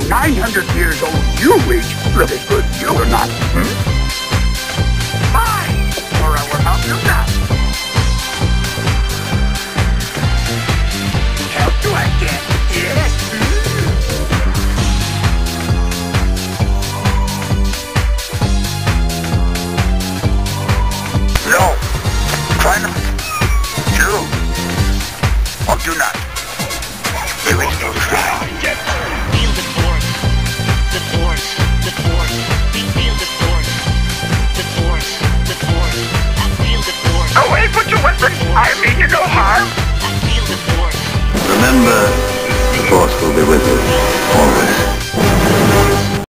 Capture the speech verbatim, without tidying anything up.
nine hundred years old you reach, look as good you or not. Hmm? Fine, or I will help you now. Help you again, yes? No, try not. Do. Or do not. There is no try. Feel the force. The force. The force. Feel the force. The force. The force. I feel the force. Away, put your weapon. I mean you no harm. I feel the force. Remember, the Force will be with you.